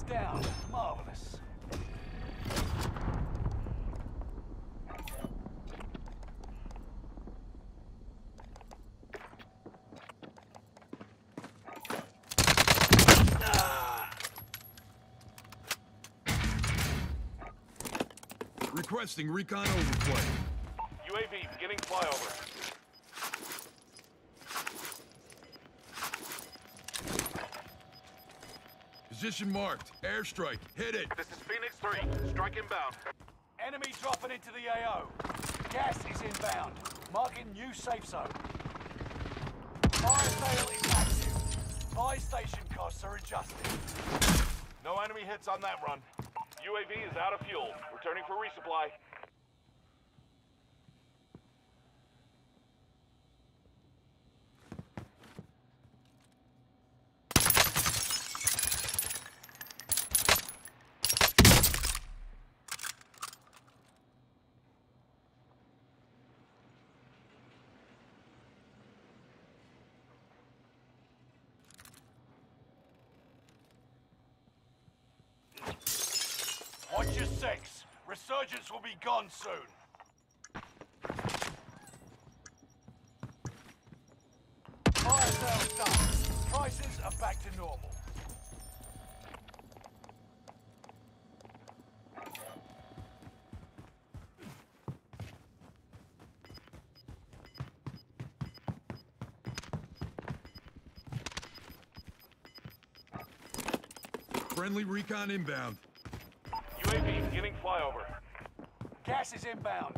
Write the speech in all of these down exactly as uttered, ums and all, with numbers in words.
down. Marvelous. Requesting recon overflight. U A V beginning flyover. Position marked. Airstrike. Hit it. This is Phoenix three. Strike inbound. Enemy dropping into the A O. Gas is inbound. Marking new safe zone. Fire sale is active. Buy station costs are adjusted. No enemy hits on that run. U A V is out of fuel. Returning for resupply. Watch your six. Resurgence will be gone soon. Fire sales done. Prices are back to normal. Friendly recon inbound. U A V beginning flyover. Gas is inbound.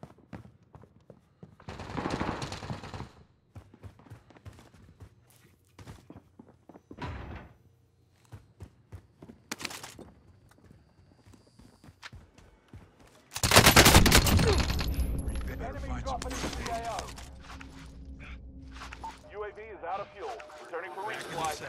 Enemy dropping into the A O. U A V is out of fuel. Returning for resupply.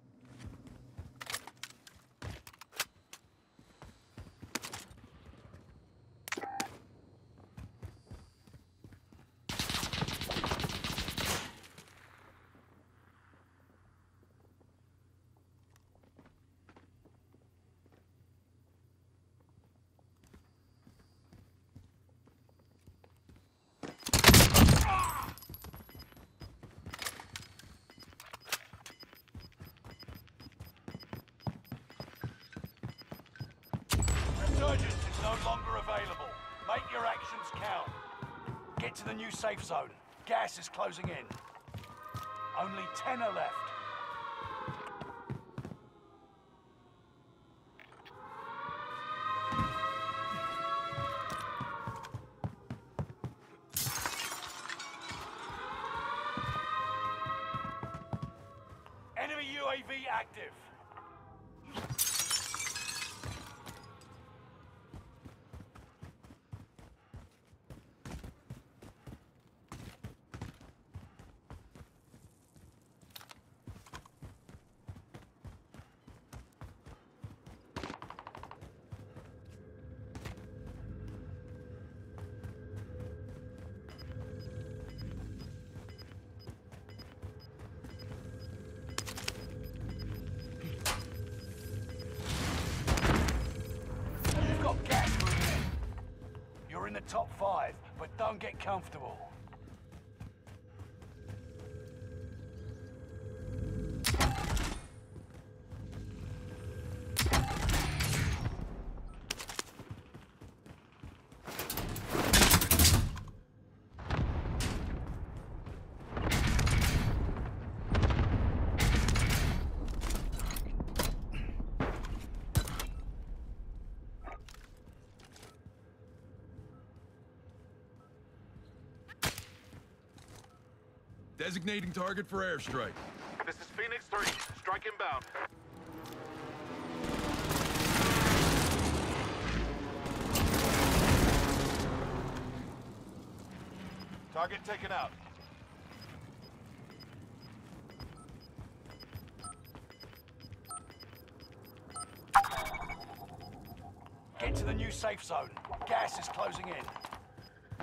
Resurgence is no longer available. Make your actions count. Get to the new safe zone. Gas is closing in. Only ten are left. Enemy U A V active. You've got gas moving in. You're in the top five, but don't get comfortable. Designating target for airstrike. This is Phoenix three. Strike inbound. Target taken out. Get to the new safe zone. Gas is closing in.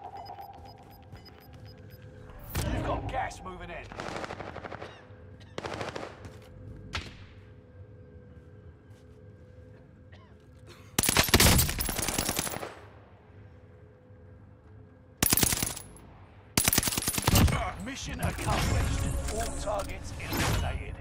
You've got gas moving in. Mission accomplished. All targets eliminated.